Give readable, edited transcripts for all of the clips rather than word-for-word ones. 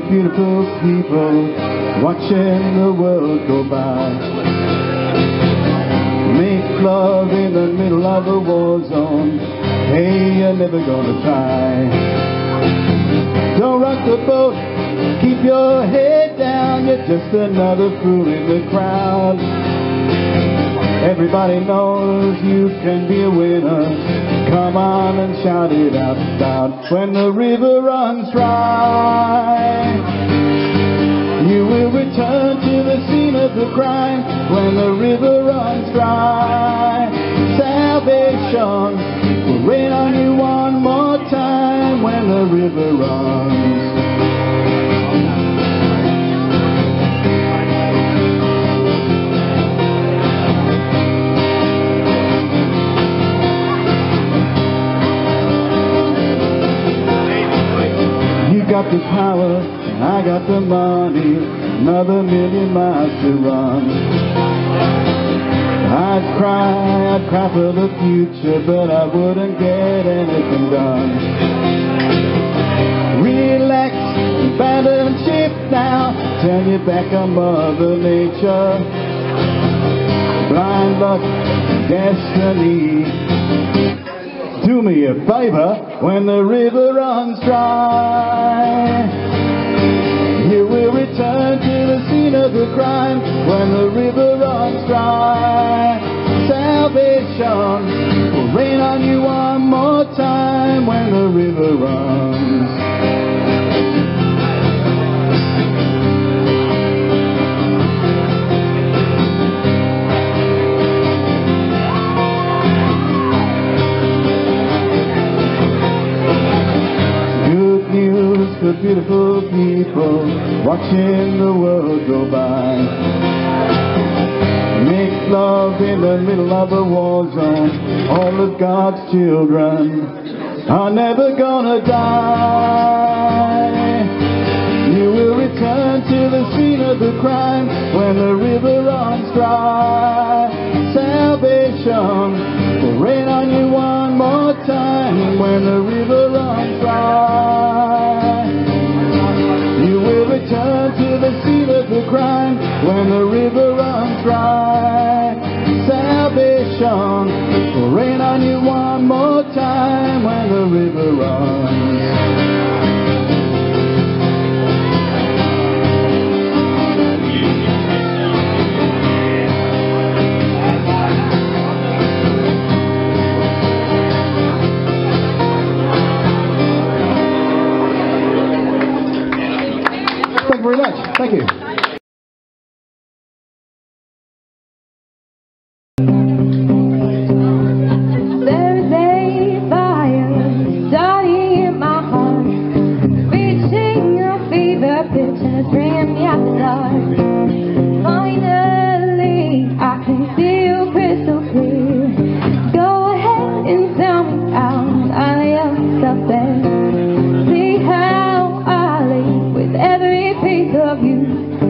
beautiful people watching the world go by. Make love in the middle of a war zone. Hey, you're never gonna try. Don't rock the boat, keep your head down. You're just another fool in the crowd. Everybody knows you can be a winner. Come on and shout it out loud. When the river runs dry, you will return to the scene of the crime. When the river runs dry, salvation will rain on you one more time. When the river runs. You got the power, and I got the money, another million miles to run. I'd cry for the future, but I wouldn't get anything done. Relax, abandon ship now, turn your back on Mother Nature. Blind luck, destiny. Do me a favor, when the river runs dry, you will return to the scene of the crime. When the river runs dry, salvation will rain on you one more time. When the river runs. For beautiful people watching the world go by. Make love in the middle of a war zone. All of God's children are never gonna die. You will return to the scene of the crime. When the river runs dry, salvation will rain on you one more time. When the river runs dry, you will return to the scene of the crime. When the river runs dry, salvation will rain on you one more time. When the river runs. Thank you very much. Thank you. There's a fire starting in my heart, reaching a fever pitch and it's bringing me out the dark. Finally, I can see you crystal clear. Go ahead and tell me how I am stuck there. See how I leave with every piece of you.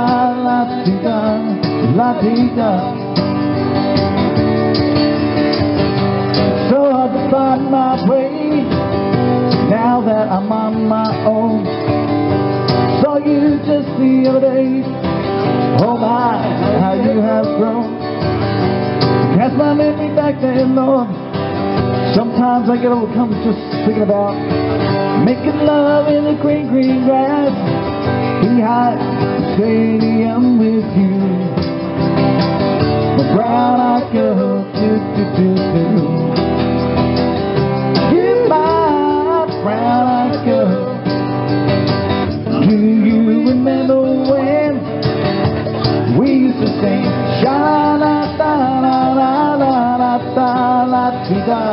la-ti-da, la-ti-da. So hard to find my way now that I'm on my own. Saw you just the other day. Oh my, how you have grown. Cast my memory back then, Lord. Sometimes I get overcome just thinking about making love in the green, green grass behind the stadium with you. My brown-eyed girl, do-do-do-do. You're my brown-eyed girl. Do you remember when we used to sing sha-la-da-la-la-la-la-la-la-la-la-ti-da,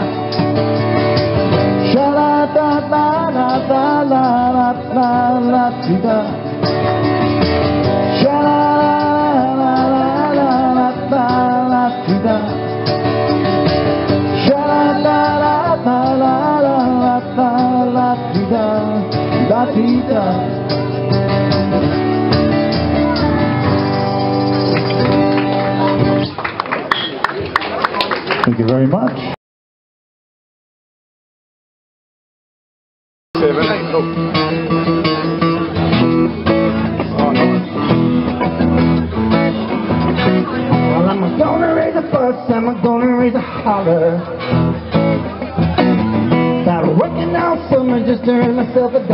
sha-la-da-la-la-la-la-la-la-la-ti-da, sha-la-la-la-la-la-la-la-la-ti-da, sha-la-la-la-la-la-la-la-ti-da, la-ti-da. Thank you very much. Well, I'm gonna raise a fuss, I'm gonna raise a holler about working out summer just to earn myself $1.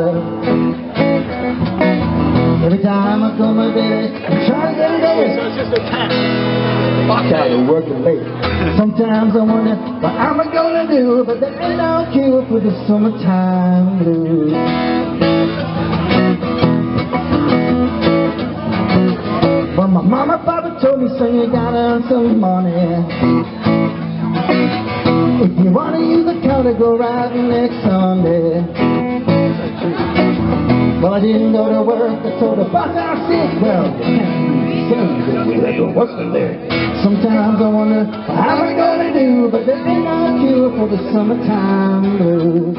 Every time I come to bed, I'm trying to get it over. So it's just a tap. Tired of working late. Sometimes I wonder what I'm gonna do, but there ain't no cure for the summertime blues. But my mama and papa told me, son, you gotta earn some money. If you wanna use the counter, go riding next Sunday. Well, I didn't go to work, I told the boss I was sick. Well, you can't be Sunday, I go working there. Sometimes I wonder, how am I gonna do? But there ain't no cure for the summertime blues.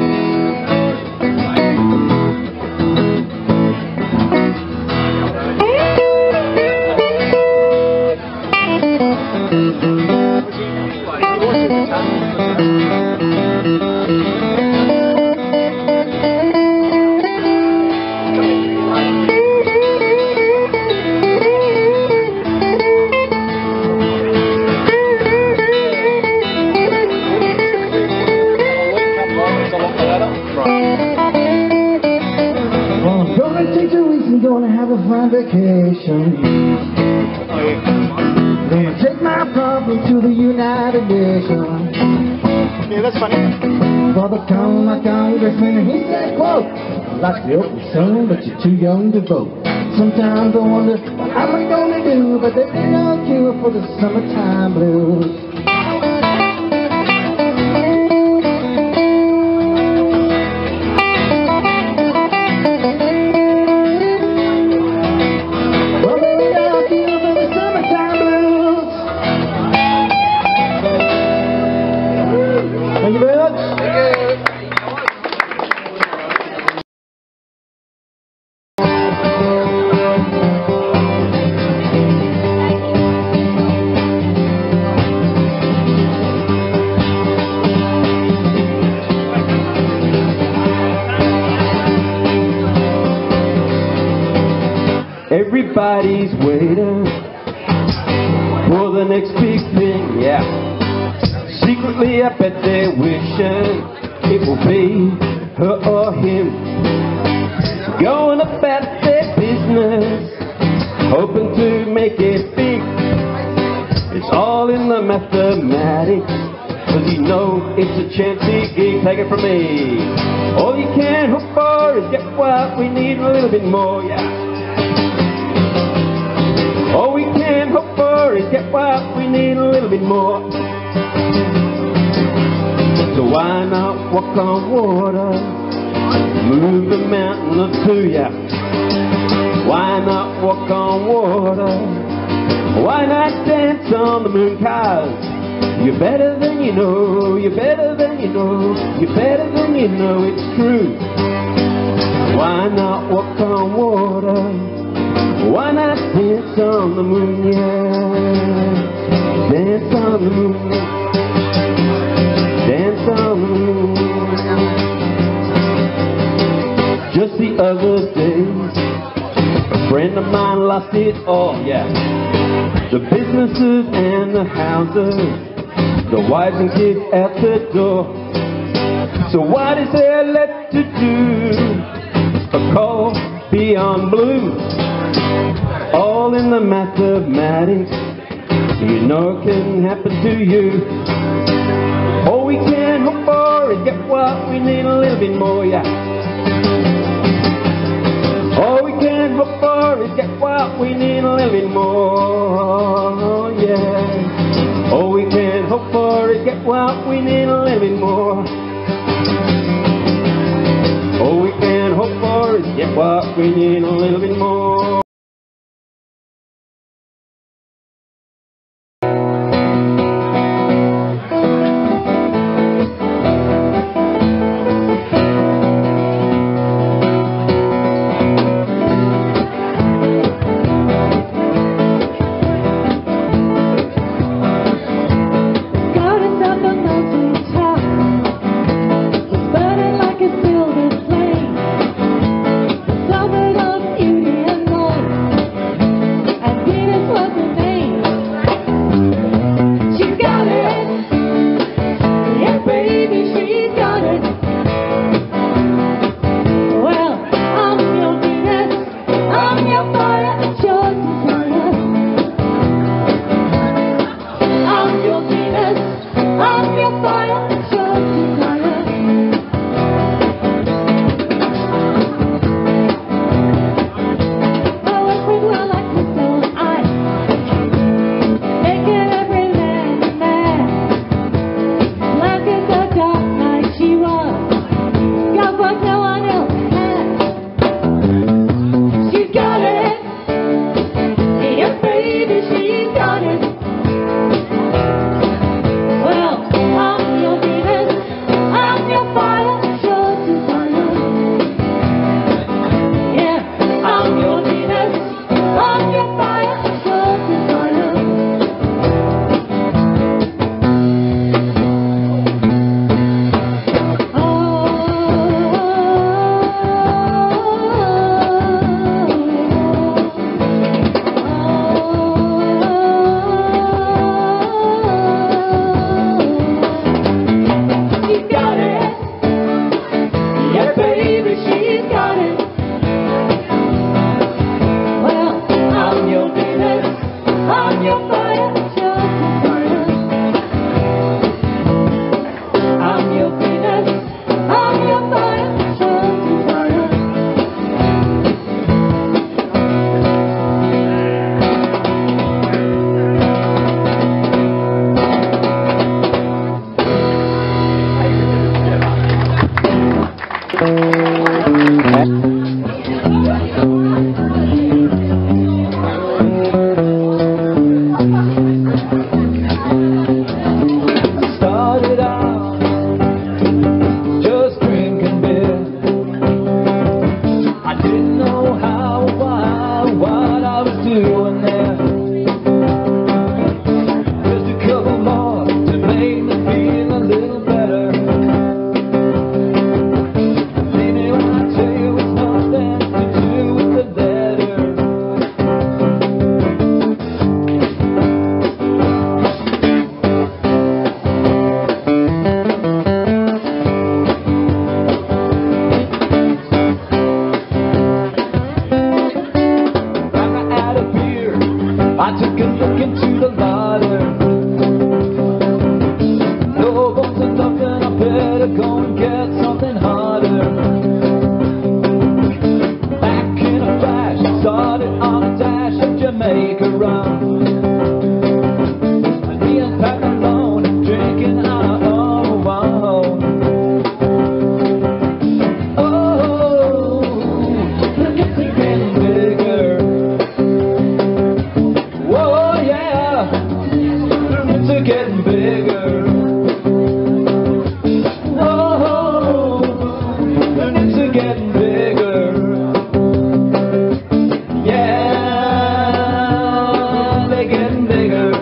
Vacation. Gonna take my problem to the United Nations. Yeah, that's funny. Brother called my congressman and he said, quote, I'd like to help you son, but you're too young to vote. Sometimes I wonder what am I gonna do, but there ain't no cure for the summertime blues. Everybody's waiting for the next big thing, yeah. Secretly I bet they're wishing it will be her or him. Going about their business, hoping to make it big. It's all in the mathematics, 'cause you know it's a chancy gig. Take it from me. All you can hope for is get what we need and a little bit more, yeah. All we can hope for is get what we need a little bit more. So why not walk on water, move a mountain or two, yeah. Why not walk on water? Why not dance on the moon? 'Cause you're better than you know, you're better than you know, you're better than you know, it's true. Why not walk on water? Why not dance on the moon, yeah. Dance on the moon, dance on the moon. Just the other day, a friend of mine lost it all, yeah. The businesses and the houses, the wives and kids at the door. So what is there left to do? A call beyond blue. All in the mathematics, you know it can happen to you. All we can hope for is get what we need a little bit more, yeah. All we can hope for is get what we need a little bit more, yeah. All we can hope for is get what we need a little bit more. All we can hope for is get what we need a little bit more. Of Started out just drinking beer. I didn't know how or why, what I was doing there. Just a couple more to make me feel a little better. Maybe when I tell you it's nothing to do with the letter. I took a look into the larder. No bones and nothing, I better go and get something harder. Back in a flash, started on a dash of Jamaica rum. Me and Pat alone, drinking on our own. Oh, the nips are getting bigger. Getting bigger. Whoa, the nips are getting bigger. Yeah, they're getting bigger.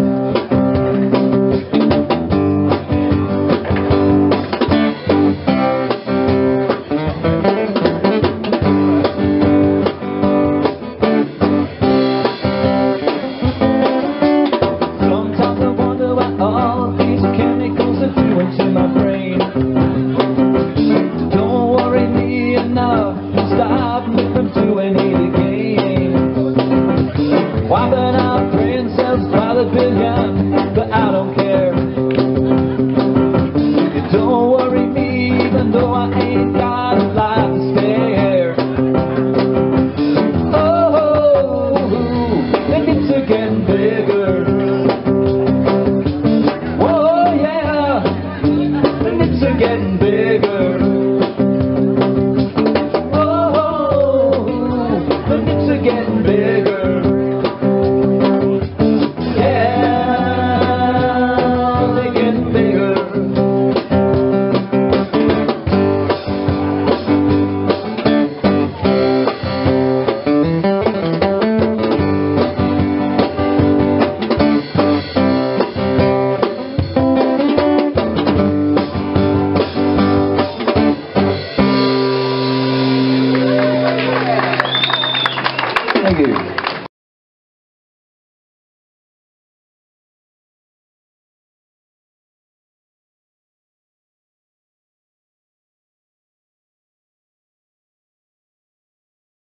All these chemicals are doing to my brain. Don't worry me enough to stop me from doing it again. Wiping out brain cells by the billion, but I don't care. Don't worry me even though I ain't got a lot to spare. Oh, the nips are getting bigger. Getting bigger. Oh, the nips are getting bigger. Yeah, they're getting bigger. Thank you.